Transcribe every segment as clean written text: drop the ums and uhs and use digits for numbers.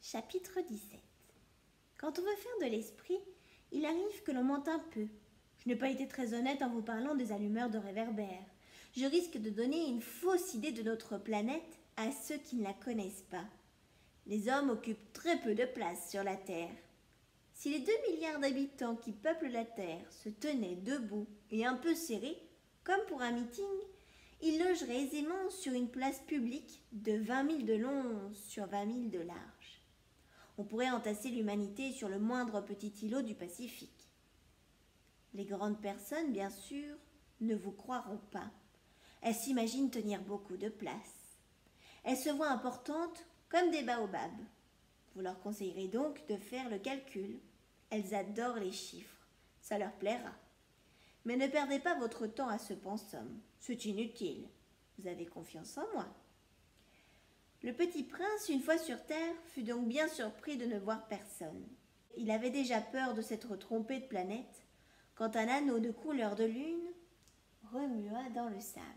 Chapitre 17. Quand on veut faire de l'esprit, il arrive que l'on mente un peu. Je n'ai pas été très honnête en vous parlant des allumeurs de réverbères. Je risque de donner une fausse idée de notre planète à ceux qui ne la connaissent pas. Les hommes occupent très peu de place sur la Terre. Si les 2 milliards d'habitants qui peuplent la Terre se tenaient debout et un peu serrés, comme pour un meeting, ils logeraient aisément sur une place publique de 20 000 de long sur 20 000 de large. On pourrait entasser l'humanité sur le moindre petit îlot du Pacifique. Les grandes personnes, bien sûr, ne vous croiront pas. Elles s'imaginent tenir beaucoup de place. Elles se voient importantes comme des baobabs. Vous leur conseillerez donc de faire le calcul. Elles adorent les chiffres. Ça leur plaira. Mais ne perdez pas votre temps à ce pensum. C'est inutile. Vous avez confiance en moi. Le petit prince, une fois sur terre, fut donc bien surpris de ne voir personne. Il avait déjà peur de s'être trompé de planète quand un anneau de couleur de lune remua dans le sable.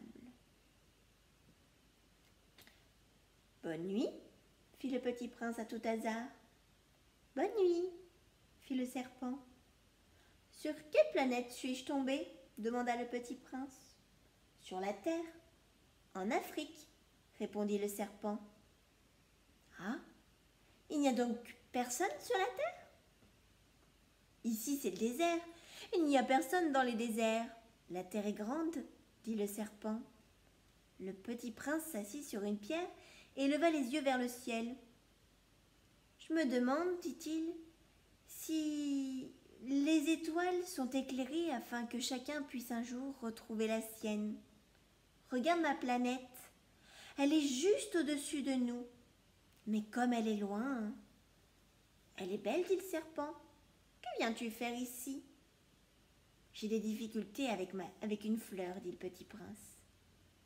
« Bonne nuit » fit le petit prince à tout hasard. « Bonne nuit » fit le serpent. « Sur quelle planète suis-je tombé » demanda le petit prince. « Sur la terre, en Afrique » répondit le serpent. « Ah, il n'y a donc personne sur la terre ?»« Ici, c'est le désert. Il n'y a personne dans les déserts. La terre est grande, » dit le serpent. Le petit prince s'assit sur une pierre et leva les yeux vers le ciel. « Je me demande, dit-il, si les étoiles sont éclairées afin que chacun puisse un jour retrouver la sienne. Regarde ma planète. Elle est juste au-dessus de nous. Mais comme elle est loin... »« Elle est belle, dit le serpent. Que viens-tu faire ici ?»« J'ai des difficultés avec une fleur, dit le petit prince. »« Ah !»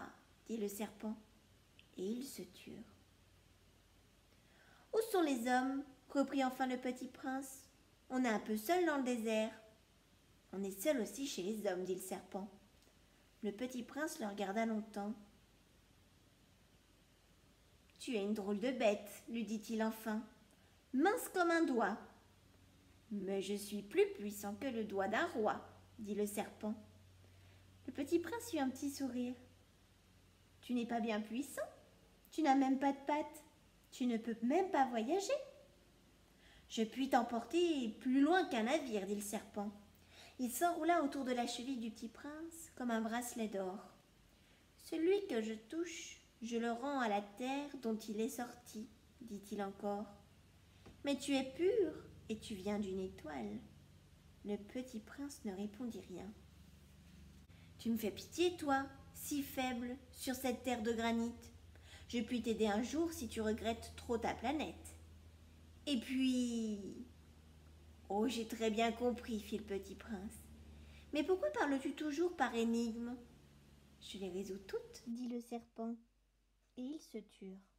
dit le serpent, et ils se turent. « Où sont les hommes ?» reprit enfin le petit prince. « On est un peu seul dans le désert. »« On est seul aussi chez les hommes, dit le serpent. » Le petit prince le regarda longtemps. « Tu es une drôle de bête, lui dit-il enfin, mince comme un doigt. »« Mais je suis plus puissant que le doigt d'un roi, dit le serpent. » Le petit prince eut un petit sourire. « Tu n'es pas bien puissant, tu n'as même pas de pattes, tu ne peux même pas voyager. »« Je puis t'emporter plus loin qu'un navire, dit le serpent. » Il s'enroula autour de la cheville du petit prince comme un bracelet d'or. « Celui que je touche, je le rends à la terre dont il est sorti, dit-il encore. Mais tu es pur et tu viens d'une étoile. » Le petit prince ne répondit rien. « Tu me fais pitié, toi, si faible, sur cette terre de granit. Je puis t'aider un jour si tu regrettes trop ta planète. Et puis... » « Oh, j'ai très bien compris, fit le petit prince. Mais pourquoi parles-tu toujours par énigmes ? » « Je les résous toutes, dit le serpent, et ils se turent.